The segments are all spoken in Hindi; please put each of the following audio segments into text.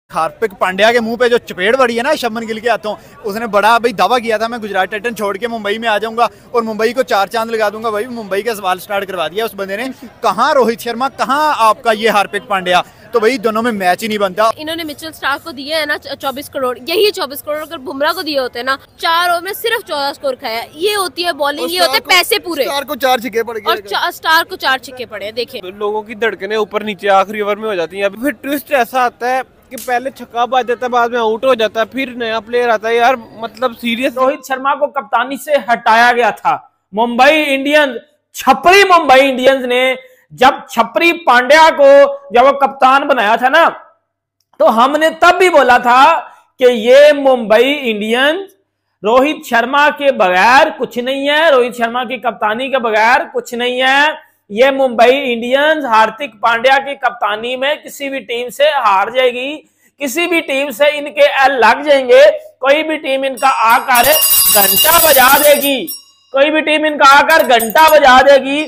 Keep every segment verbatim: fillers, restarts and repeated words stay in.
हार्दिक पांड्या के मुंह पे जो चपेट पड़ी है ना शुभमन गिल के हाथों, उसने बड़ा भाई दावा किया था मैं गुजरात टाइटन छोड़ के मुंबई में आ जाऊंगा और मुंबई को चार चांद लगा दूंगा। भाई मुंबई का सवाल स्टार्ट करवा दिया उस बंदे ने। कहाँ रोहित शर्मा, कहाँ आपका ये हार्दिक पांड्या, तो भाई दोनों में मैच ही नहीं बनता। इन्होंने मिचेल स्टार्क को दिए है ना चौबीस करोड़, यही चौबीस करोड़ अगर बुमराह को दिए होते ना, चार ओवर में सिर्फ चौदह स्कोर खाया। ये होती है बॉलिंग, ये होते हैं पैसे पूरे। स्टार को चार छिक्के पड़ गए और स्टार को चार छिक्के पड़े। देखे लोगों की धड़कनें ऊपर नीचे आखिरी ओवर में हो जाती है। फिर ट्विस्ट ऐसा आता है कि पहले छक्का बाज जाता है, बाद में आउट हो जाता है, फिर नया प्लेयर आता है। यार मतलब सीरियस। रोहित शर्मा को कप्तानी से हटाया गया था। मुंबई इंडियंस, छपरी मुंबई इंडियंस ने जब छपरी पांड्या को जब वो कप्तान बनाया था ना, तो हमने तब भी बोला था कि ये मुंबई इंडियंस रोहित शर्मा के बगैर कुछ नहीं है, रोहित शर्मा की कप्तानी के बगैर कुछ नहीं है। ये मुंबई इंडियंस हार्दिक पांड्या की कप्तानी में किसी भी टीम से हार जाएगी, किसी भी टीम से इनके एल लग जाएंगे। कोई भी टीम इनका आकर घंटा बजा देगी, कोई भी टीम इनका आकर घंटा बजा देगी।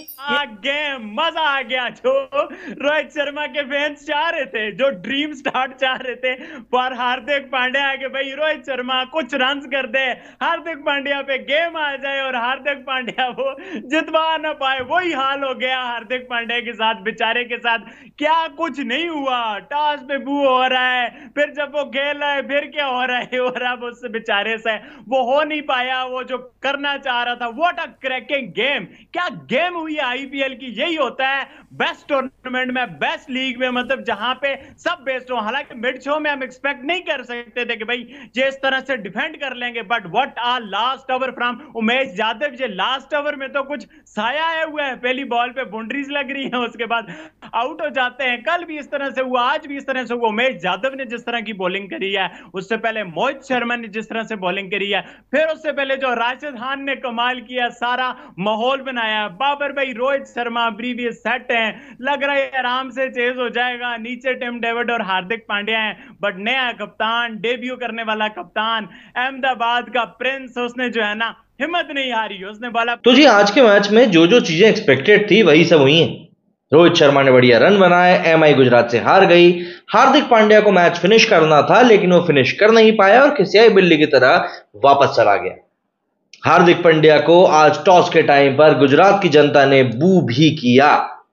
गेम मजा आ गया। जो रोहित शर्मा के फैंस चाह रहे थे, जो ड्रीम स्टार्ट चाह रहे थे, पर हार्दिक पांड्या आके भाई रोहित शर्मा कुछ रन कर दे, हार्दिक पांड्या पे गेम आ जाए और हार्दिक पांड्या वो जितवा ना पाए। वही हाल हो गया हार्दिक पांड्या के साथ, बेचारे के साथ। क्या कुछ नहीं हुआ, टॉस पे बू हो रहा है, फिर जब वो खेल रहा है फिर क्या हो रहा है, हो रहा है उससे बेचारे से वो हो नहीं पाया वो जो करना चाह रहा था। व्हाट अ क्रैकिंग गेम, क्या गेम हुई आईपीएल की। यही होता है बेस्ट टूर्नामेंट में, बेस्ट लीग में, मतलब जहां पे सब बेस्ट हो। हालांकि मिड शो में हम एक्सपेक्ट नहीं कर सकते थे कि भाई जिस तरह से डिफेंड कर लेंगे, but what a last over from Umesh Yadav. ये लास्ट ओवर में तो कुछ साया आया हुआ है, पहली बॉल पे बाउंड्रीज लग रही है, उसके बाद आउट हो जाते हैं। कल भी इस तरह से हुआ, आज भी इस तरह से हुआ। उमेश यादव ने जिस तरह की बॉलिंग करी है, उससे पहले मोहित शर्मा ने जिस तरह से बॉलिंग करी है, फिर उससे पहले जो राशिद खान ने कमाल किया, सारा माहौल बनाया। बाबर भाई रोहित शर्मा प्रीवियस सेट हैं, लग रहा है आराम से चेज हो जाएगा। नीचे टिम डेविड और हार्दिक पांड्या हैं, बट नया कप्तान, डेब्यू करने वाला कप्तान, अहमदाबाद का प्रिंस, उसने जो है ना हिम्मत नहीं हारी, उसने बोला। तो जी आज के मैच में जो जो चीजें एक्सपेक्टेड थी वही सब हुई हैं। रोहित शर्मा ने बढ़िया रन बनाए, एमआई गुजरात से हार गई। हार्दिक पांड्या को मैच फिनिश करना था लेकिन वो फिनिश कर नहीं पाया और खिसियाई बिल्ली की तरह वापस चला गया। हार्दिक पांड्या को आज टॉस के टाइम पर गुजरात की जनता ने बू भी किया।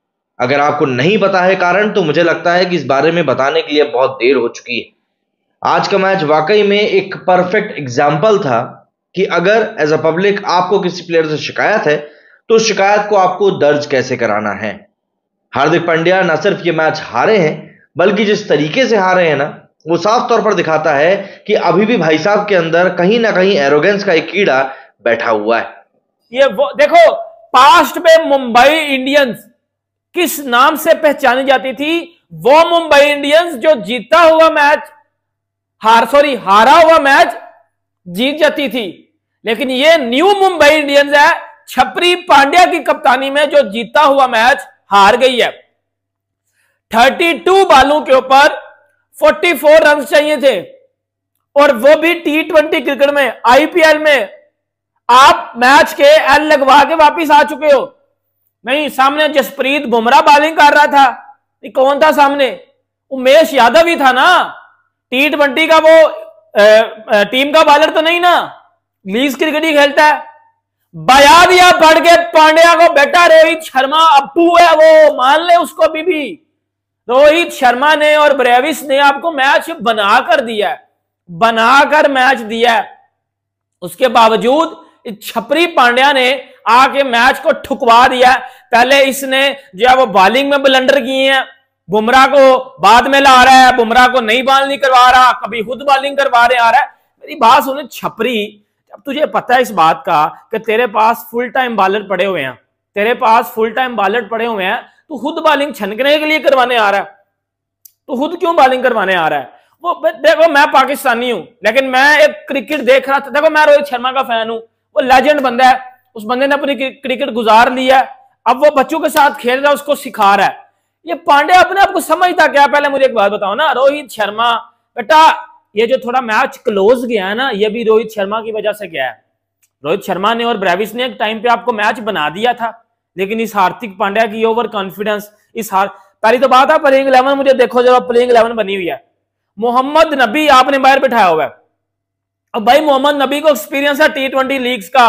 अगर आपको नहीं पता है कारण, तो मुझे लगता है कि इस बारे में बताने के लिए बहुत देर हो चुकी है। आज का मैच वाकई में एक परफेक्ट एग्जाम्पल था कि अगर एज अ पब्लिक आपको किसी प्लेयर से शिकायत है तो उस शिकायत को आपको दर्ज कैसे कराना है। हार्दिक पांड्या न सिर्फ ये मैच हारे हैं, बल्कि जिस तरीके से हारे हैं ना, वो साफ तौर पर दिखाता है कि अभी भी भाई साहब के अंदर कहीं ना कहीं एरोगेंस का एक कीड़ा बैठा हुआ है। ये वो देखो, पास्ट में मुंबई इंडियंस किस नाम से पहचानी जाती थी? वो मुंबई इंडियंस जो जीता हुआ मैच हार सॉरी हारा हुआ मैच जीत जाती थी। लेकिन ये न्यू मुंबई इंडियंस है, छपरी पांड्या की कप्तानी में, जो जीता हुआ मैच हार गई है। बत्तीस बालों के ऊपर चौवालीस रन चाहिए थे, और वो भी टी ट्वेंटी क्रिकेट में। आईपीएल में आप मैच के एल लगवा के वापिस आ चुके हो। नहीं, सामने जसप्रीत बुमराह बॉलिंग कर रहा था। कौन था सामने? उमेश यादव ही था ना। टी ट्वेंटी का वो आ, आ, टीम का बॉलर तो नहीं ना, लीज क्रिकेट ही खेलता है। बजा दिया पढ़ के पांड्या को, बेटा रोहित शर्मा अप्पू है वो, मान ले उसको। अभी भी रोहित शर्मा ने और ब्रेविस ने आपको मैच बनाकर दिया है, बनाकर मैच दिया है। उसके बावजूद छपरी पांड्या ने आके मैच को ठुकवा दिया। पहले इसने जो है वो बॉलिंग में ब्लंडर किए हैं, बुमराह को बाद में ला रहा है, बुमराह को नई बॉलिंग करवा रहा, कभी खुद बॉलिंग करवा रहे आ रहा है। मेरी बात सुने छपरी, जब तुझे पता है इस बात का कि तेरे पास फुल टाइम बॉलर पड़े हुए हैं, तेरे पास फुल टाइम बॉलर पड़े हुए हैं, तू खुद बॉलिंग छनकने के लिए करवाने आ रहा है। तू खुद क्यों बॉलिंग करवाने आ रहा है? वो देखो, मैं पाकिस्तानी हूं, लेकिन मैं एक क्रिकेट देख रहा था। देखो, मैं रोहित शर्मा का फैन हूं, वो लेजेंड बंदा है, उस बंदे ने अपनी क्रिकेट गुजार ली है। अब वो बच्चों के साथ खेल रहा है, उसको सिखा रहा है। ये पांड्या अपने आप को समझता क्या? पहले मुझे एक बात बताओ ना, रोहित शर्मा बेटा, ये जो थोड़ा मैच क्लोज गया है ना, ये भी रोहित शर्मा की वजह से गया है। रोहित शर्मा ने और ब्रेविस ने एक टाइम पे आपको मैच बना दिया था, लेकिन इस हार्दिक पांड्या की ओवर कॉन्फिडेंस, इस हार पहली तो बात है प्लेइंग इलेवन, मुझे देखो जब प्लेइंग इलेवन बनी हुई है, मोहम्मद नबी आपने बाहर बिठाया हुआ है। अब भाई मोहम्मद नबी को एक्सपीरियंस है टी ट्वेंटी लीग्स का,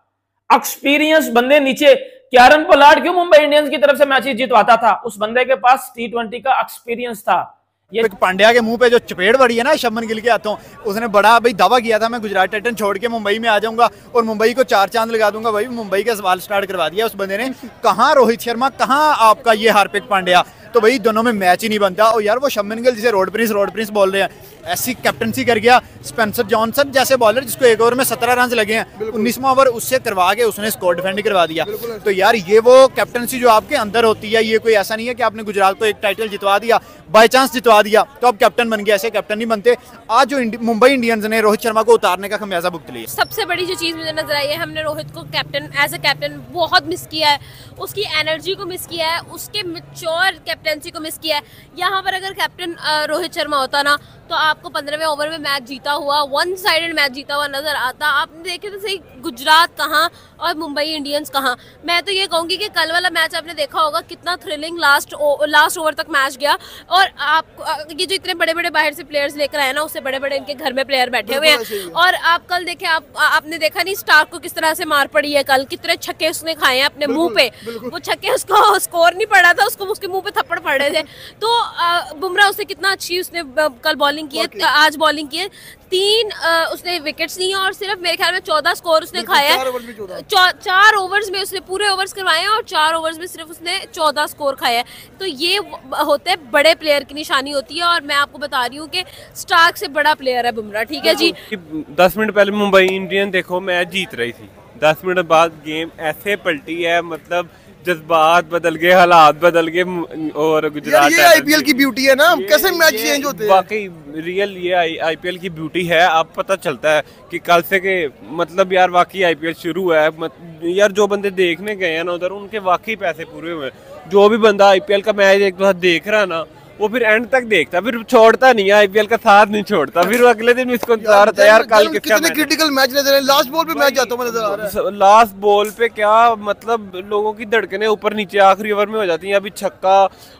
एक्सपीरियंस बंदे नीचे। कैरन पोलार्ड क्यों मुंबई इंडियंस की तरफ से मैचेस जितवाता था? उस बंदे के पास टी ट्वेंटी का एक्सपीरियंस था। ये पांड्या के मुंह पे जो चपेट पड़ी है ना शुभमन गिल के हाथों, उसने बड़ा भाई दावा किया था मैं गुजरात टाइटन छोड़ के मुंबई में आ जाऊंगा और मुंबई को चार चांद लगा दूंगा। भाई मुंबई का सवाल स्टार्ट करवा दिया उस बंदे ने। कहाँ रोहित शर्मा, कहाँ आपका ये हार्दिक पांड्या, तो भाई दोनों में मैच ही नहीं बनता। और यार वो शुभमन गिल जिसे रोड प्रिंस रोड प्रिंस बोल रहे हैं, ऐसी कैप्टनसी कर गया। स्पेंसर जॉनसन जैसे बॉलर जिसको एक ओवर में सत्रह रन लगे हैं, उन्नीसवां ओवर उससे करवा के उसने स्कोर डिफेंड करवा दिया। तो यार ये वो कैप्टनसी जो आपके अंदर होती है, ये कोई ऐसा नहीं है कि आपने गुजरात को एक टाइटल जितवा दिया, बाई चांस जितवा दिया तो आप कैप्टन बन गया। ऐसे कैप्टन नहीं बनते। आज जो मुंबई इंडियंस ने रोहित शर्मा को उतारने का खमियाजा भुगत लिया। सबसे बड़ी जो चीज़ मुझे नजर आई है, हमने रोहित को कैप्टन एज ए कैप्टन बहुत मिस किया है। उसकी एनर्जी को मिस किया है, उसके मैच्योर कैप्टनसी को मिस किया है। यहाँ पर अगर कैप्टन रोहित शर्मा होता ना तो आपको पंद्रहवें ओवर में मैच जीता हुआ, वन साइडेड मैच जीता हुआ नजर आता। आपने देखे तो सही गुजरात कहाँ और मुंबई इंडियंस कहाँ। मैं तो ये कहूँगी कि कल वाला मैच आपने देखा होगा कितना थ्रिलिंग लास्ट लास्ट ओवर तक मैच गया। और आप ये जो इतने बड़े बड़े बाहर से प्लेयर्स लेकर आए ना, उससे बड़े बड़े इनके घर में प्लेयर बैठे हुए हैं। और आप कल देखे, आप आपने देखा नहीं स्टार्क को किस तरह से मार पड़ी है कल, कितने छक्के उसने खाए हैं अपने मुंह पे। वो छक्के उसको स्कोर नहीं पड़ा था, उसको उसके मुंह पे थप्पड़ पड़ रहे थे। तो बुमराह उससे कितना अच्छी उसने कल बॉलिंग की है, आज बॉलिंग की है। तीन आ, उसने विकेट्स ली हैं और सिर्फ मेरे ख्याल में चौदह स्कोर उसने खाया है। चार ओवर्स में उसने पूरे ओवर्स करवाए हैं और चार ओवर्स में सिर्फ उसने चौदह स्कोर खाया है। तो ये होते हैं बड़े प्लेयर की निशानी होती है। और मैं आपको बता रही हूँ कि स्टार्क से बड़ा प्लेयर है बुमराह। ठीक है जी। दस मिनट पहले मुंबई इंडियंस देखो मैच जीत रही थी, दस मिनट बाद गेम ऐसे पलटी है, मतलब जज्बात बदल गए, हालात बदल गए। और गुजरात ये आईपीएल की ब्यूटी है ना, कैसे मैच चेंज होते हैं। वाकई रियल ये आईपीएल की ब्यूटी है। अब पता चलता है कि कल से के मतलब यार वाकई आईपीएल शुरू है। यार जो बंदे देखने गए हैं ना उधर, उनके वाकई पैसे पूरे हुए। जो भी बंदा आईपीएल का मैच एक बार देख रहा है ना, वो फिर एंड तक देखता, फिर छोड़ता नहीं है, आईपीएल का साथ नहीं छोड़ता। फिर अगले दिन इसको इंतजार होता है यार कल किसका मैच। क्रिटिकल मैच नजर है, लास्ट बॉल पे मैच जाता हुआ नजर आ रहा है। लास्ट बॉल पे क्या मतलब लोगों की धड़कनें ऊपर नीचे आखिरी ओवर में हो जाती हैं। अभी छक्का,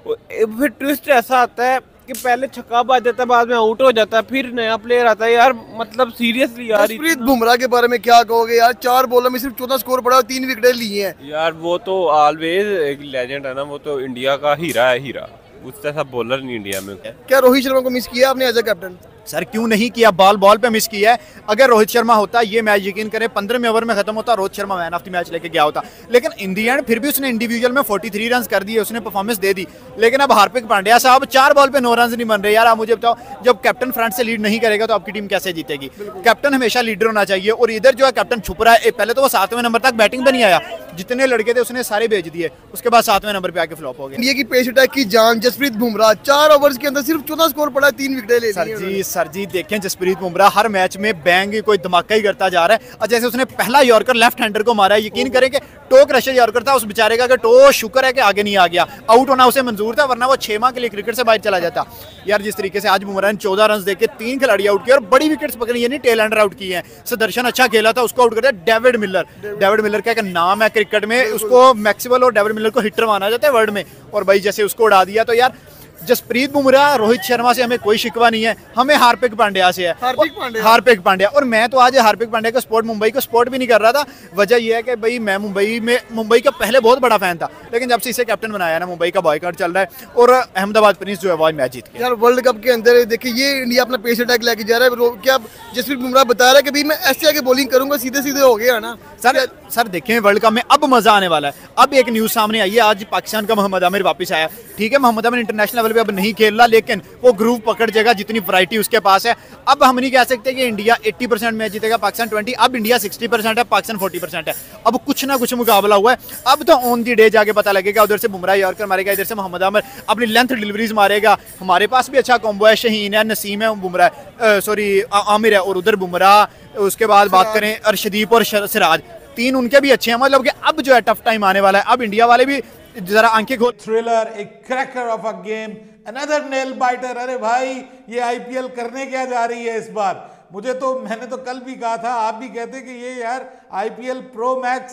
फिर ट्विस्ट ऐसा आता है कि पहले छक्का बाज जाता है, बाद में आउट हो जाता है, फिर नया प्लेयर आता है। यार मतलब सीरियसली यार जसप्रीत बुमराह के बारे में क्या कहोगे यार? चार बॉलों में सिर्फ चौदह स्कोर पड़ा और तीन विकेटें ली हैं। यार वो तो ऑलवेज एक लेजेंड है ना, वो तो इंडिया का हीरा है, हीरा। उससे सब बॉलर नहीं इंडिया में। क्या रोहित शर्मा को मिस किया आपने एज ए कैप्टन? सर क्यों नहीं किया, बॉल बॉल पे मिस किया है। अगर रोहित शर्मा होता ये मैच यकीन करें पंद्रहवें ओवर में खत्म होता, Rohit Sharma man of the match लेके गया होता। लेकिन इन दी एंड फिर भी उसने इंडिविजुअल में तैंतालीस रन कर दिए, उसने परफॉर्मेंस दे दी। लेकिन अब हार्दिक पांड्या साहब चार बॉल पे नौ रन नहीं बन रहे। यार आप मुझे बताओ, जब कैप्टन फ्रंट से लीड नहीं करेगा तो आपकी टीम कैसे जीतेगी? कैप्टन हमेशा लीडर होना चाहिए। और इधर जो है कैप्टन छुप रहा है। पहले तो वो सातवें नंबर तक बैटिंग पर नहीं आया, जितने लड़के थे उसने सारे भेज दिए, उसके बाद सातवें नंबर पे आके फ्लॉप हो गया। इंडिया की पेस अटैक की जान जसप्रीत बुमराह, चार ओवर्स के अंदर सिर्फ चौदह स्कोर पड़ा, तीन विकेटें ले ली। सर जी सर जी देखें, जसप्रीत बुमराह हर मैच में बैंग कोई धमाका ही करता जा रहा है। और जैसे उसने पहला यॉर्कर लेफ्ट हैंडर को मारा है, यकीन करें कि टो क्रशर यॉर्कर था उस बेचारे का, कि टो शुक्र है कि आगे नहीं आ गया। आउट होना उसे मंजूर था, वरना वो छह माह के लिए क्रिकेट से बाहर चला जाता। यार जिस तरीके से आज बुमराह ने चौदह रन देके तीन खिलाड़ी आउट किए और बड़ी विकेट्स पकड़ी, यानी टेल एंडर आउट किए हैं। सुदर्शन अच्छा खेला था, उसको आउट कर दिया। डेविड मिलर, डेविड मिलर का एक नाम है क्रिकेट में, उसको मैक्सवेल और डेविड मिलर को हिटर माना जाता है वर्ल्ड में। और भाई जैसे उसको उड़ा दिया। तो यार जसप्रीत बुमराह, रोहित शर्मा से हमें कोई शिकवा नहीं है, हमें हार्दिक पांड्या से है। हार्दिक पांड्या हार्दिक पांड्या और मैं तो आज हार्दिक पांड्या का सपोर्ट, मुंबई को सपोर्ट भी नहीं कर रहा था। वजह यह है कि भाई मैं मुंबई में मुंबई का पहले बहुत बड़ा फैन था, लेकिन जब से इसे कैप्टन बनाया ना, मुंबई का बॉयकॉट चल रहा है और अहमदाबाद प्रिंस जो है वो मैच जीत गया। यार वर्ल्ड कप के अंदर देखिए ये इंडिया अपना पेस अटैक लेके जा रहा है। क्या जसप्रीत बुमराह बता रहा है कि भाई मैं ऐसे आगे बॉलिंग करूंगा, सीधे सीधे हो गया ना सर। सर देखें वर्ल्ड कप में अब मजा आने वाला है। अब एक न्यूज सामने आई है, आज पाकिस्तान का मोहम्मद आमिर वापस आया। ठीक है, मोहम्मद आमिर इंटरनेशनल लेवल पे अब नहीं खेल रहा, लेकिन वो ग्रुप पकड़ जाएगा जितनी वैरायटी उसके पास है। अब हम नहीं कह सकते कि इंडिया अस्सी परसेंट मैच जीतेगा, पाकिस्तान बीस। अब इंडिया साठ परसेंट है, पाकिस्तान चालीस परसेंट है। अब कुछ ना कुछ मुकाबला हुआ है। अब तो ऑन दी डे जाके पता लगेगा। उधर से बुमराह यॉर्कर मारेगा, इधर से मोहम्मद आमिर अपनी लेंथ डिलीवरीज मारेगा। हमारे पास भी अच्छा कॉम्बो है, शहीन है, नसीम है, बुमराह सॉरी आमिर है और उधर बुमराह। उसके बाद बात करें अर्शदीप और सिराज, तीन उनके भी अच्छे हैं। मतलब कि अब जो है टफ टाइम आने वाला है। अब इंडिया वाले भी जरा आंखें खोल। Thriller, a cracker of a game, another nail biter. अरे भाई ये आईपीएल करने क्या जा रही है इस बार? मुझे तो, मैंने तो कल भी कहा था, आप भी कहते कि ये यार IPL pro max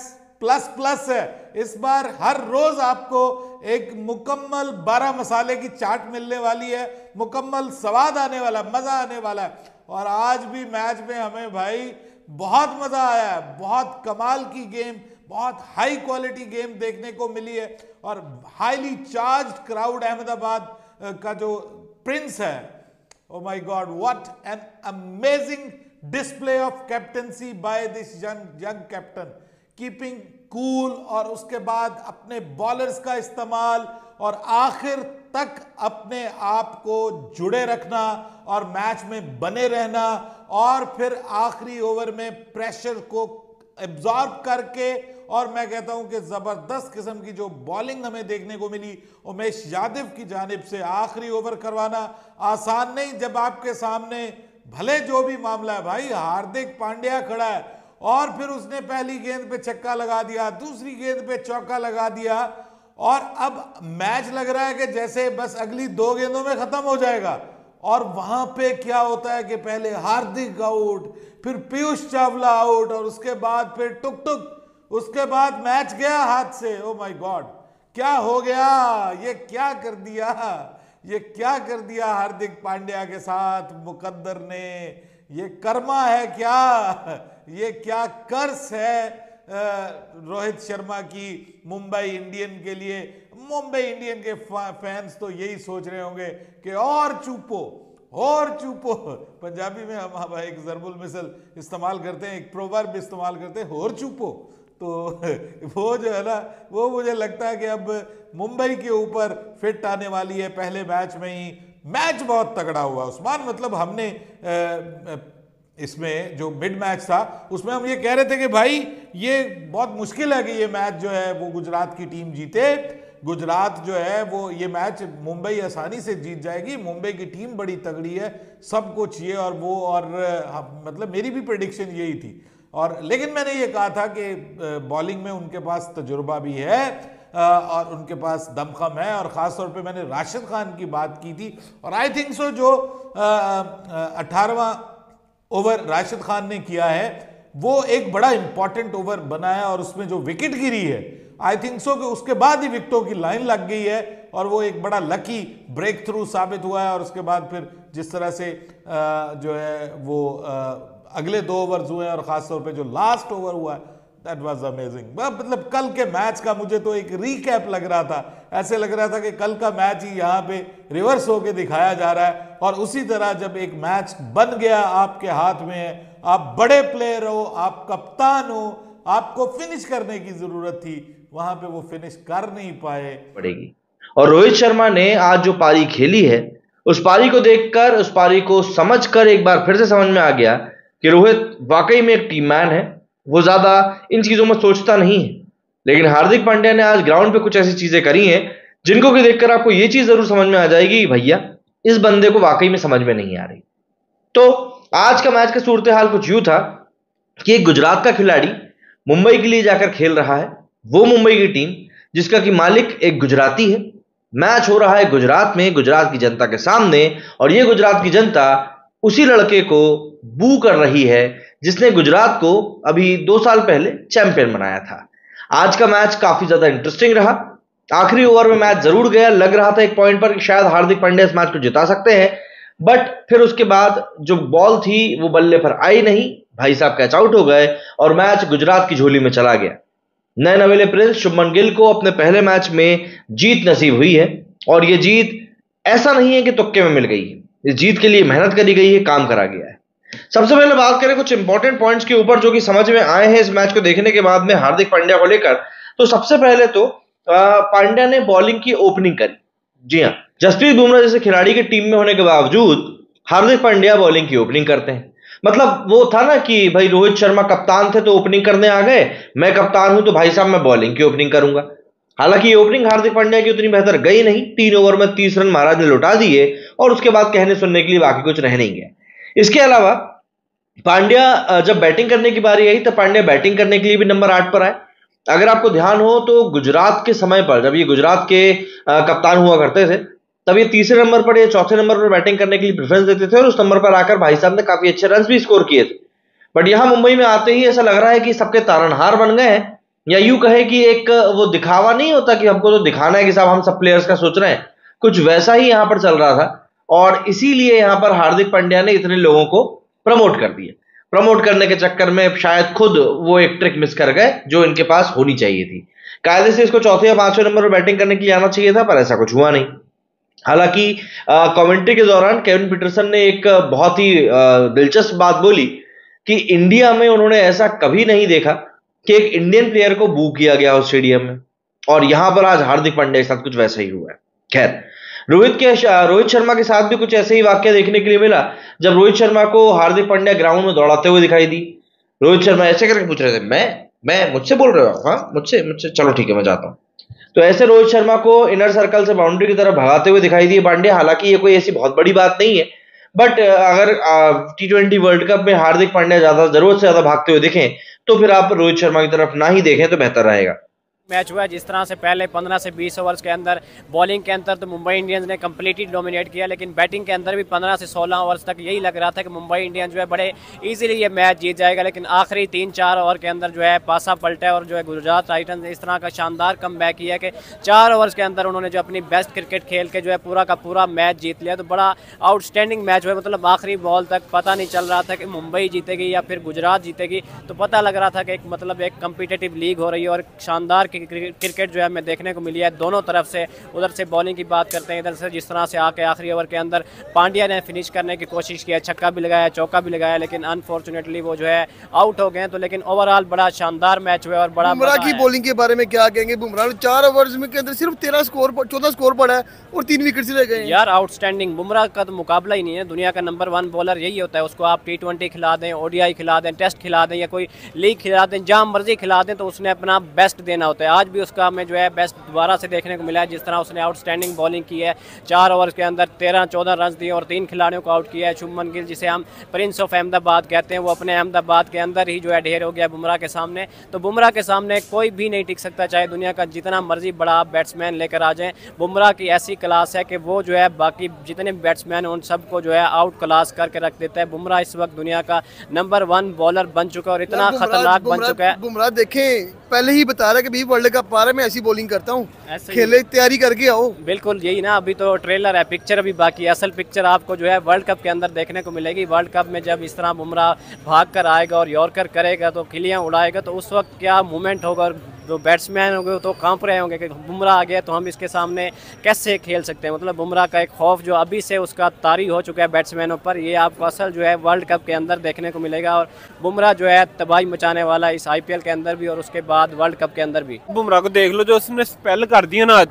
plus plus है। इस बार हर रोज आपको एक मुकम्मल बारह मसाले की चाट मिलने वाली है, मुकम्मल स्वाद आने वाला, मजा आने वाला है। और आज भी मैच में हमें भाई बहुत मजा आया है, बहुत कमाल की गेम, बहुत हाई क्वालिटी गेम देखने को मिली है। और हाईली चार्ज्ड क्राउड अहमदाबाद का जो प्रिंस है, oh my god, what an amazing display of captaincy by this young young captain, keeping cool और उसके बाद अपने बॉलर्स का इस्तेमाल और आखिर तक अपने आप को जुड़े रखना और मैच में बने रहना और फिर आखिरी ओवर में प्रेशर को एब्जॉर्ब करके, और मैं कहता हूं कि जबरदस्त किस्म की जो बॉलिंग हमें देखने को मिली उमेश यादव की जानिब से, आखिरी ओवर करवाना आसान नहीं जब आपके सामने भले जो भी मामला है भाई, हार्दिक पांड्या खड़ा है और फिर उसने पहली गेंद पे छक्का लगा दिया, दूसरी गेंद पे चौका लगा दिया और अब मैच लग रहा है कि जैसे बस अगली दो गेंदों में खत्म हो जाएगा। और वहां पे क्या होता है कि पहले हार्दिक आउट, फिर पीयूष चावला आउट और उसके बाद फिर टुक टुक, उसके बाद मैच गया हाथ से। ओ माय गॉड, क्या हो गया, ये क्या कर दिया, ये क्या कर दिया हार्दिक पांड्या के साथ मुकद्दर ने, ये कर्मा है क्या, ये क्या कर्स है रोहित शर्मा की मुंबई इंडियन के लिए। मुंबई इंडियन के फैंस तो यही सोच रहे होंगे कि और चुपो और चुपो। पंजाबी में हम हम एक ज़रबुल मिसल इस्तेमाल करते हैं, एक प्रोवर्ब इस्तेमाल करते हैं, और चुपो। तो वो जो है ना, वो मुझे लगता है कि अब मुंबई के ऊपर फिट आने वाली है पहले मैच में ही। मैच बहुत तगड़ा हुआ उस्मान, मतलब हमने आ, इसमें जो मिड मैच था उसमें हम ये कह रहे थे कि भाई ये बहुत मुश्किल है कि ये मैच जो है वो गुजरात की टीम जीते, गुजरात जो है वो ये मैच मुंबई आसानी से जीत जाएगी, मुंबई की टीम बड़ी तगड़ी है, सब कुछ ये और वो, और मतलब मेरी भी प्रेडिक्शन यही थी। और लेकिन मैंने ये कहा था कि बॉलिंग में उनके पास तजुर्बा भी है और उनके पास दमखम है, और ख़ास तौर पे मैंने राशिद खान की बात की थी। और आई थिंक सो जो अठारहवां ओवर राशिद खान ने किया है वो एक बड़ा इंपॉर्टेंट ओवर बना है, और उसमें जो विकेट गिरी है आई थिंक सो कि उसके बाद ही विकेटों की लाइन लग गई है और वो एक बड़ा लकी ब्रेक थ्रू साबित हुआ है। और उसके बाद फिर जिस तरह से जो है वो अगले दो ओवर्स हुए हैं और ख़ास तौर पे जो लास्ट ओवर हुआ है, दैट वाज अमेजिंग। मतलब कल के मैच का मुझे तो एक रीकैप लग रहा था, ऐसे लग रहा था कि कल का मैच ही यहाँ पे रिवर्स होके दिखाया जा रहा है। और उसी तरह जब एक मैच बन गया, आपके हाथ में है, आप बड़े प्लेयर हो, आप कप्तान हो, आपको फिनिश करने की जरूरत थी, वहां पे वो फिनिश कर नहीं पाए पड़ेगी। और रोहित शर्मा ने आज जो पारी खेली है, उस पारी को देखकर, उस पारी को समझकर एक बार फिर से समझ में आ गया कि रोहित वाकई में एक टीम मैन है। वो ज्यादा इन चीजों में सोचता नहीं है, लेकिन हार्दिक पांड्या ने आज ग्राउंड पे कुछ ऐसी चीजें करी हैं जिनको कि देखकर आपको ये चीज जरूर समझ में आ जाएगी, भैया इस बंदे को वाकई में समझ में नहीं आ रही। तो आज का मैच का सूरत हाल कुछ यूं था कि एक गुजरात का खिलाड़ी मुंबई के लिए जाकर खेल रहा है, वो मुंबई की टीम जिसका कि मालिक एक गुजराती है। मैच हो रहा है गुजरात में, गुजरात की जनता के सामने, और ये गुजरात की जनता उसी लड़के को बू कर रही है जिसने गुजरात को अभी दो साल पहले चैंपियन बनाया था। आज का मैच काफी ज्यादा इंटरेस्टिंग रहा। आखिरी ओवर में मैच जरूर गया, लग रहा था एक पॉइंट पर कि शायद हार्दिक पांड्या इस मैच को जिता सकते हैं, बट फिर उसके बाद जो बॉल थी वो बल्ले पर आई नहीं, भाई साहब कैच आउट हो गए और मैच गुजरात की झोली में चला गया। नए नवेले प्रिंस शुभमन गिल को अपने पहले मैच में जीत नसीब हुई है, और ये जीत ऐसा नहीं है कि तुक्के में मिल गई है, इस जीत के लिए मेहनत करी गई है, काम करा गया है। सबसे पहले बात करें कुछ इंपॉर्टेंट पॉइंट्स के ऊपर जो कि समझ में आए हैं इस मैच को देखने के बाद में हार्दिक पांड्या को लेकर। तो सबसे पहले तो पांड्या ने बॉलिंग की ओपनिंग करी। जी हाँ, जसप्रीत बुमराह जैसे खिलाड़ी की टीम में होने के बावजूद हार्दिक पांड्या बॉलिंग की ओपनिंग करते हैं। मतलब वो था ना कि भाई रोहित शर्मा कप्तान थे तो ओपनिंग करने आ गए, मैं कप्तान हूं तो भाई साहब मैं बॉलिंग की ओपनिंग करूंगा। हालांकि ये ओपनिंग हार्दिक पांड्या की उतनी बेहतर गई नहीं, तीन ओवर में तीस रन महाराज ने लौटा दिए और उसके बाद कहने सुनने के लिए बाकी कुछ रह नहीं गया। इसके अलावा पांड्या जब बैटिंग करने की बारी आई तब पांड्या बैटिंग करने के लिए भी नंबर आठ पर आए। अगर आपको ध्यान हो तो गुजरात के समय पर जब ये गुजरात के कप्तान हुआ करते थे तब ये तीसरे नंबर पर या चौथे नंबर पर बैटिंग करने के लिए प्रेफरेंस देते थे और उस नंबर पर आकर भाई साहब ने काफी अच्छे रन भी स्कोर किए थे। बट यहां मुंबई में आते ही ऐसा लग रहा है कि सबके तारनहार बन गए हैं या यूं कहे कि एक वो दिखावा नहीं होता कि हमको तो दिखाना है कि साहब हम सब प्लेयर्स का सोच रहे हैं, कुछ वैसा ही यहां पर चल रहा था। और इसीलिए यहां पर हार्दिक पांड्या ने इतने लोगों को प्रमोट कर दिया। प्रमोट करने के चक्कर में शायद खुद वो एक ट्रिक मिस कर गए जो इनके पास होनी चाहिए थी। कायदे से इसको चौथे या पांचवें नंबर पर बैटिंग करने के लिए आना चाहिए था, पर ऐसा कुछ हुआ नहीं। हालांकि कमेंट्री के दौरान केविन पीटरसन ने एक बहुत ही दिलचस्प बात बोली कि इंडिया में उन्होंने ऐसा कभी नहीं देखा कि एक इंडियन प्लेयर को बू किया गया हो स्टेडियम में, और यहां पर आज हार्दिक पांड्या के साथ कुछ वैसा ही हुआ है। खैर, रोहित के रोहित शर्मा के साथ भी कुछ ऐसे ही वाक्य देखने के लिए मिला जब रोहित शर्मा को हार्दिक पांड्या ग्राउंड में दौड़ाते हुए दिखाई दी। रोहित शर्मा ऐसे करके पूछ रहे थे, मैं मैं मुझसे बोल रहे हो? हाँ, मुझसे मुझसे चलो ठीक है, मैं जाता हूं। तो ऐसे रोहित शर्मा को इनर सर्कल से बाउंड्री की तरफ भगाते हुए दिखाई दिए पांड्या। हालांकि ये कोई ऐसी बहुत बड़ी बात नहीं है, बट अगर टी ट्वेंटी वर्ल्ड कप में हार्दिक पांड्या ज्यादा जरूरत से ज्यादा भागते हुए दिखें तो फिर आप रोहित शर्मा की तरफ ना ही देखें तो बेहतर रहेगा। मैच हुआ जिस तरह से पहले पंद्रह से बीस ओवर्स के अंदर बॉलिंग के अंदर तो मुंबई इंडियंस ने कंप्लीटली डोमिनेट किया, लेकिन बैटिंग के अंदर भी पंद्रह से सोलह ओवर्स तक यही लग रहा था कि मुंबई इंडियंस जो है बड़े इजीली ये मैच जीत जाएगा। लेकिन आखिरी तीन चार ओवर के अंदर जो है पासा पलटा और जो है गुजरात टाइटंस ने इस तरह का शानदार कमबैक किया कि चार ओवर्स के अंदर उन्होंने जो अपनी बेस्ट क्रिकेट खेल के जो है पूरा का पूरा मैच जीत लिया। तो बड़ा आउटस्टैंडिंग मैच हुआ, मतलब आखिरी बॉल तक पता नहीं चल रहा था कि मुंबई जीतेगी या फिर गुजरात जीतेगी। तो पता लग रहा था कि एक मतलब एक कम्पिटेटिव लीग हो रही है और शानदार क्रिकेट जो है हमें देखने को मिली है दोनों तरफ से। उधर से बॉलिंग की बात करते हैं, इधर से जिस तरह से आके आखिरी ओवर के अंदर पांड्या ने फिनिश करने की कोशिश की, छक्का भी लगाया, चौका भी लगाया, लेकिन अनफॉर्चुनेटली वो जो है आउट हो गए। तो लेकिन ओवरऑल बड़ा शानदार मैच हुआ और बड़ा बुमराह की बॉलिंग के बारे में क्या कहेंगे? बुमराह ने चार ओवर्स में के अंदर सिर्फ तेरह स्कोर चौदह स्कोर पड़ा है और तीन विकेट से रह गए यार। आउटस्टैंडिंग, बुमराह का तो मुकाबला ही नहीं है। दुनिया का नंबर वन बॉलर यही होता है, उसको आप टी ट्वेंटी खिला दें, ओडीआई खिला दें, टेस्ट खिला दें या कोई लीग खिला दें, जहाँ मर्जी खिला दें, तो उसने अपना बेस्ट देना होता है। आज भी उसका हमें जो है बेस्ट दोबारा से देखने को मिला है। जिस तरह उसने आउटस्टैंडिंग बॉलिंग की है, चार ओवर्स के अंदर तेरह चौदह रन दिए और तीन खिलाड़ियों को आउट किया है। शुभमन गिल जिसे हम प्रिंस ऑफ अहमदाबाद कहते हैं, वो अपने अहमदाबाद के अंदर ही जो है ढेर हो गया बुमराह के सामने। तो बुमराह के सामने कोई भी नहीं टिक सकता, चाहे दुनिया का जितना मर्जी बड़ा आप बैट्समैन लेकर आ जाएं। बुमराह की ऐसी क्लास है कि वो जो है बाकी जितने बैट्समैन उन सबको जो है आउट क्लास करके रख देता है। बुमराह इस वक्त दुनिया का नंबर वन बॉलर बन चुका है और इतना खतरनाक बन चुका है। बुमराह देखें, पहले ही बता रहा है कि भाई वर्ल्ड कप आ रहा है, मैं ऐसी बॉलिंग करता हूँ, खेले तैयारी करके आओ। बिल्कुल यही ना, अभी तो ट्रेलर है, पिक्चर अभी बाकी है। असल पिक्चर आपको जो है वर्ल्ड कप के अंदर देखने को मिलेगी। वर्ल्ड कप में जब इस तरह बुमराह भाग कर आएगा और यॉर्कर करेगा तो खिलियाँ उड़ाएगा, तो उस वक्त क्या मूवमेंट होगा और जो बैट्समैन होंगे तो कांप रहे होंगे कि बुमराह आ गया तो हम इसके सामने कैसे खेल सकते हैं। मतलब बुमराह का एक खौफ जो अभी से उसका तारी हो चुका है बैट्समैनों पर, ये आपको असल जो है वर्ल्ड कप के अंदर देखने को मिलेगा। और बुमराह जो है तबाही मचाने वाला इस आईपीएल के अंदर भी और उसके बाद वर्ल्ड कप के अंदर भी। बुमराह को देख लो, जो उसने स्पेल कर दिया ना,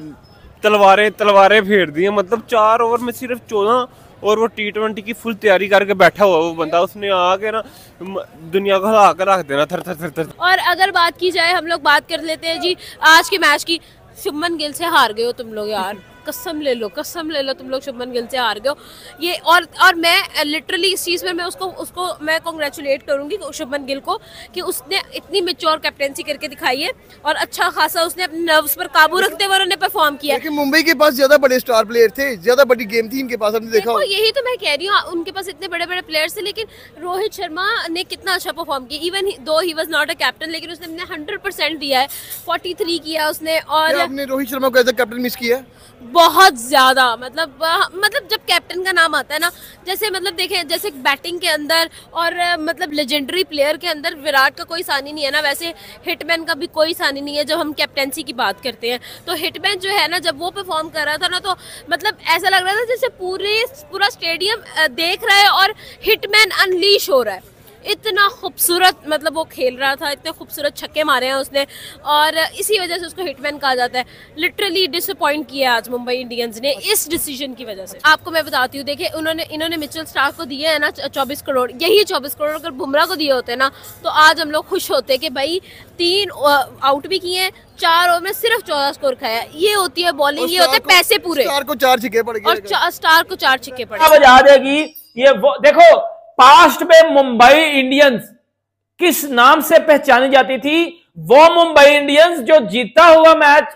तलवारें तलवारें फेर दी, मतलब चार ओवर में सिर्फ चौदह, और वो टी ट्वेंटी की फुल तैयारी करके बैठा हुआ वो बंदा, उसने आके ना दुनिया को हिला कर रख देना थर थर थर थर। और अगर बात की जाए, हम लोग बात कर लेते हैं जी आज के मैच की। शुभमन गिल से हार गए हो तुम लोग यार, कसम ले लो, कसम ले लो, तुम लोग शुभमन गिल से हार गए हो ये। और और मैं लिटरली इस चीज़ में मैं उसको उसको मैं कॉन्ग्रेचुलेट करूंगी शुभमन गिल को कि उसने इतनी मेच्योर कैप्टेंसी करके दिखाई है और अच्छा खासा उसने अपने नर्व्स पर काबू रखते हुए उन्होंने परफॉर्म किया। लेकिन मुंबई के पास ज्यादा बड़े स्टार प्लेयर थे, ज्यादा बड़ी गेम थी इनके पास, हमने देखा हो। यही तो मैं कह रही हूँ, उनके पास इतने बड़े बड़े प्लेयर्स थे, लेकिन रोहित शर्मा ने कितना अच्छा परफॉर्म किया। Even though he was not a captain, लेकिन उसने अपने हंड्रेड परसेंट दिया है, फोर्टी थ्री किया उसने। और आपने रोहित शर्मा को एज अ कैप्टन मिस किया बहुत ज्यादा, मतलब मतलब जब कैप्टन का नाम आता है ना, जैसे मतलब देखें जैसे बैटिंग के अंदर और मतलब लेजेंडरी प्लेयर के अंदर विराट का कोई सानी नहीं है ना, वैसे हिटमैन का भी कोई सानी नहीं है। जब हम कैप्टेंसी की बात करते हैं तो हिटमैन जो है ना, जब वो परफॉर्म कर रहा था ना, तो मतलब ऐसा लग रहा था जैसे पूरे पूरा स्टेडियम देख रहा है और हिटमैन अनलीश हो रहा है। इतना खूबसूरत मतलब वो खेल रहा था, इतने खूबसूरत छक्के मारे हैं उसने और इसी वजह से उसको हिटमैन कहा जाता है। लिटरली डिसअपॉइंट किया आज मुंबई इंडियंस ने इस डिसीजन की वजह से। आपको मैं बताती हूँ, देखिए उन्होंने इन्होंने मिचेल स्टार्क को दिए है ना चौबीस करोड़, यही चौबीस करोड़ अगर बुमराह को दिए होते ना तो आज हम लोग खुश होते कि भाई तीन आउट भी किए हैं, चार ओवर में सिर्फ चौदह स्कोर खाया। ये होती है बॉलिंग, ये होते हैं पैसे पूरे। स्टार को चार छिक्के पड़ गए और स्टार को चार छिक्के पड़े। बजा देगी ये वो। देखो पास्ट में मुंबई इंडियंस किस नाम से पहचानी जाती थी? वो मुंबई इंडियंस जो जीता हुआ मैच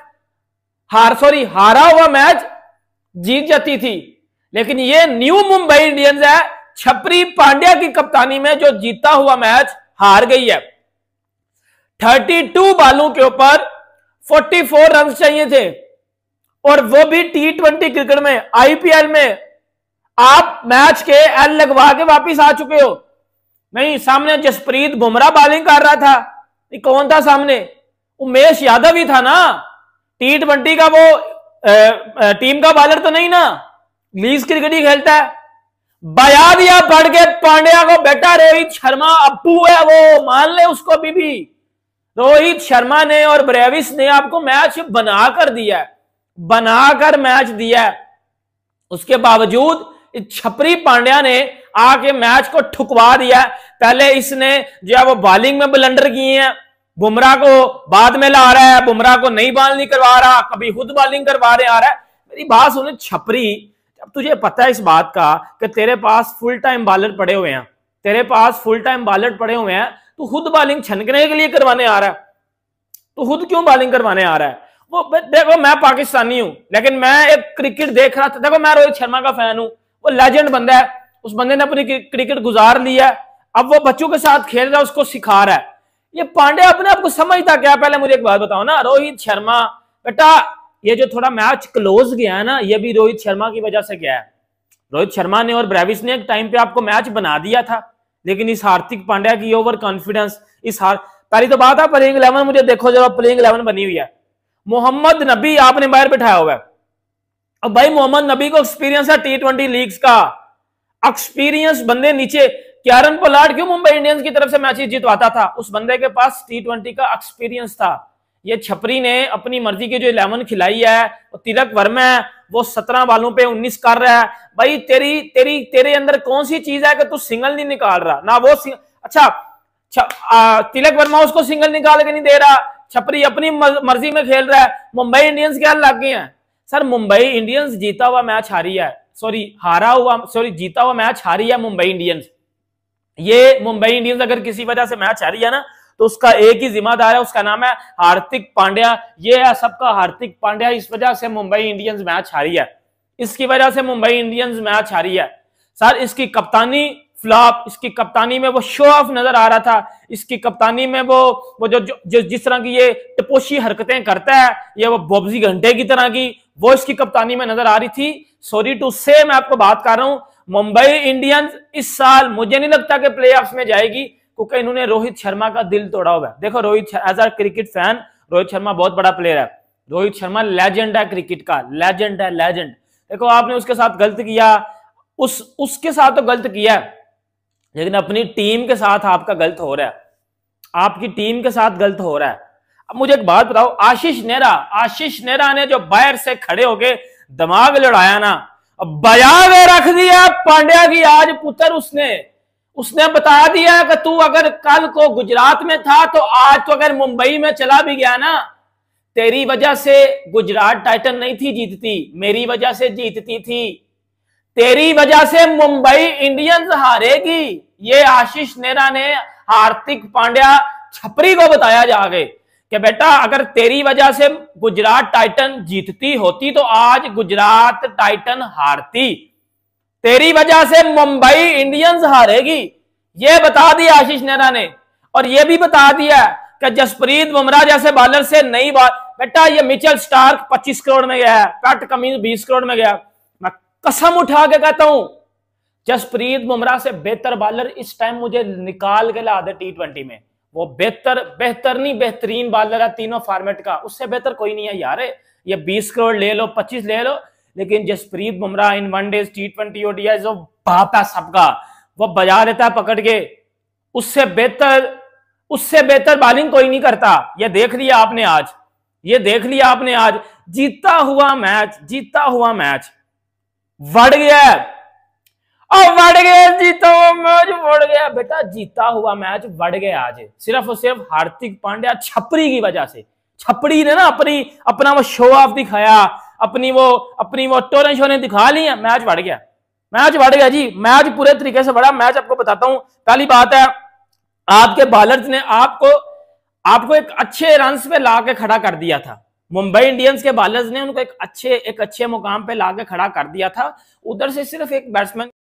हार सॉरी हारा हुआ मैच जीत जाती थी। लेकिन ये न्यू मुंबई इंडियंस है, छपरी पांड्या की कप्तानी में, जो जीता हुआ मैच हार गई है। बत्तीस बालों के ऊपर चौवालीस रन चाहिए थे, और वो भी टी ट्वेंटी क्रिकेट में, आईपीएल में आप मैच के एल लगवा के वापिस आ चुके हो। नहीं, सामने जसप्रीत बुमराह बॉलिंग कर रहा था, कौन था सामने? उमेश यादव ही था ना, टी ट्वेंटी का वो आ, आ, टीम का बॉलर तो नहीं ना, लीज क्रिकेट ही खेलता है। बजा दिया पढ़ के पांड्या को, बेटा रोहित शर्मा अप्पू है वो, मान ले उसको अभी भी। रोहित शर्मा ने और ब्रेविस ने आपको मैच बनाकर दिया है, बनाकर मैच दिया है। उसके बावजूद छपरी पांड्या ने आके मैच को ठुकवा दिया। पहले इसने जो है वो बॉलिंग में ब्लंडर किए हैं, बुमराह को बाद में ला रहा है, बुमराह को नई बॉलिंग करवा रहा, कभी खुद बॉलिंग करवा रहे आ रहा है। मेरी बात सुने छपरी, अब तुझे पता है इस बात का कि तेरे पास फुल टाइम बॉलर पड़े हुए हैं, तेरे पास फुल टाइम बॉलर पड़े हुए हैं, तू खुद बॉलिंग छनकने के लिए करवाने आ रहा है, तू खुद क्यों बॉलिंग करवाने आ रहा है? वो देखो, मैं पाकिस्तानी हूं, लेकिन मैं एक क्रिकेट देख रहा था। देखो, मैं रोहित शर्मा का फैन हूं, वो लेजेंड बंदा है, उस बंदे ने अपनी क्रिकेट गुजार ली है, अब वो बच्चों के साथ खेल रहा है, उसको सिखा रहा है। ये पांड्या अपने आप को समझता क्या? पहले मुझे एक बात बताओ ना, रोहित शर्मा बेटा, ये जो थोड़ा मैच क्लोज गया है ना, ये भी रोहित शर्मा की वजह से गया है। रोहित शर्मा ने और ब्रेविस ने एक टाइम पे आपको मैच बना दिया था, लेकिन इस हार्दिक पांड्या की ओवर कॉन्फिडेंस, इस हार पहली तो बात है, प्लेइंग इलेवन मुझे देखो जरा, प्लेइंग इलेवन बनी हुई है, मोहम्मद नबी आपने बाहर बिठाया हुआ है। अब भाई मोहम्मद नबी को एक्सपीरियंस है टी ट्वेंटी लीग्स का, एक्सपीरियंस बंदे नीचे। कैरन पोलार्ड क्यों मुंबई इंडियंस की तरफ से मैचेस जितवाता था? उस बंदे के पास टी ट्वेंटी का एक्सपीरियंस था। ये छपरी ने अपनी मर्जी की जो इलेवन खिलाई है, वो तिलक वर्मा है, वो सत्रह बालों पे उन्नीस कर रहा है। भाई तेरी तेरी तेरे अंदर कौन सी चीज है कि तू सिंगल नहीं निकाल रहा ना? वो अच्छा तिलक वर्मा उसको सिंगल निकाल के नहीं दे रहा, छपरी अपनी मर्जी में खेल रहा है। मुंबई इंडियंस क्या लग गए हैं सर? मुंबई इंडियंस जीता हुआ मैच हारी है, सॉरी हारा हुआ सॉरी जीता हुआ मैच हारी है मुंबई इंडियंस। ये मुंबई इंडियंस अगर किसी वजह से मैच हारी है ना, तो उसका एक ही जिम्मेदार है, उसका नाम है हार्दिक पांड्या। ये है सबका हार्दिक पांड्या, इस वजह से मुंबई इंडियंस मैच हारी है, इसकी वजह से मुंबई इंडियंस मैच हारी है सर। इसकी कप्तानी फ्लॉप, इसकी कप्तानी में वो शो ऑफ नजर आ रहा था, इसकी कप्तानी में वो वो जो, जो, जो जिस तरह की ये टिपोशी हरकतें करता है, ये वो बोबजी घंटे की तरह की, वो इसकी कप्तानी में नजर आ रही थी। सॉरी टू से मैं आपको बात कर रहा हूं, मुंबई इंडियंस इस साल मुझे नहीं लगता कि प्लेऑफ्स में जाएगी, क्योंकि इन्होंने रोहित शर्मा का दिल तोड़ा हुआ है। देखो Rohit as a cricket fan, Rohit Sharma बहुत बड़ा प्लेयर है, रोहित शर्मा लेजेंड है क्रिकेट का, लेजेंड है लेजेंड। देखो आपने उसके साथ गलत किया, उस उसके साथ तो गलत किया है, लेकिन अपनी टीम के साथ आपका गलत हो रहा है, आपकी टीम के साथ गलत हो रहा है। अब मुझे एक बात बताओ, आशीष नेहरा आशीष नेहरा ने जो बाहर से खड़े होके दिमाग लड़ाया ना, बजा के रख दिया पांड्या की आज पुत्र। उसने उसने बता दिया कि तू अगर कल को गुजरात में था तो आज तो अगर मुंबई में चला भी गया ना, तेरी वजह से गुजरात टाइटन नहीं थी जीतती, मेरी वजह से जीतती थी, तेरी वजह से मुंबई इंडियंस हारेगी। ये आशीष नेहरा ने हार्दिक पांड्या छपरी को बताया जाके कि बेटा अगर तेरी वजह से गुजरात टाइटन जीतती होती तो आज गुजरात टाइटन हारती, तेरी वजह से मुंबई इंडियंस हारेगी। ये बता दिया आशीष नेहरा ने, और ये भी बता दिया कि जसप्रीत बुमराह जैसे बॉलर से नई बात, बेटा ये मिचेल स्टार्क पच्चीस करोड़ में गया है, पैट कमिंस बीस करोड़ में गया। मैं कसम उठा के कहता हूं, जसप्रीत बुमराह से बेहतर बॉलर इस टाइम मुझे निकाल के ला दे टी ट्वेंटी में। वो बेहतर बेहतर नहीं बेहतरीन बॉलर है तीनों फॉर्मेट का, उससे बेहतर कोई नहीं है यार। ये बीस करोड़ ले लो, पच्चीस ले लो, लेकिन Jasprit Bumrah in one days T twenty ODI जो बाप है सबका, वो बजा देता है पकड़ के, उससे बेहतर उससे बेहतर बॉलिंग कोई नहीं करता। ये देख लिया आपने आज, ये देख लिया आपने आज, जीता हुआ मैच जीता हुआ मैच बढ़ गया, और बढ़ गया जीता हुआ मैच बढ़ गया बेटा, जीता हुआ मैच बढ़ गया आज सिर्फ और सिर्फ हार्दिक पांड्या छपरी की वजह से। छपरी ने ना अपनी अपना वो शो ऑफ दिखाया, अपनी वो अपनी वो टोरें शोरें दिखा ली, मैच बढ़ गया, मैच बढ़ गया जी, मैच पूरे तरीके से बढ़ा। मैच आपको बताता हूं, पहली बात है आपके बॉलर्स ने आपको आपको एक अच्छे रन पे ला के खड़ा कर दिया था। मुंबई इंडियंस के बॉलर्स ने उनको एक अच्छे एक अच्छे मुकाम पे ला के खड़ा कर दिया था। उधर से सिर्फ एक बैट्समैन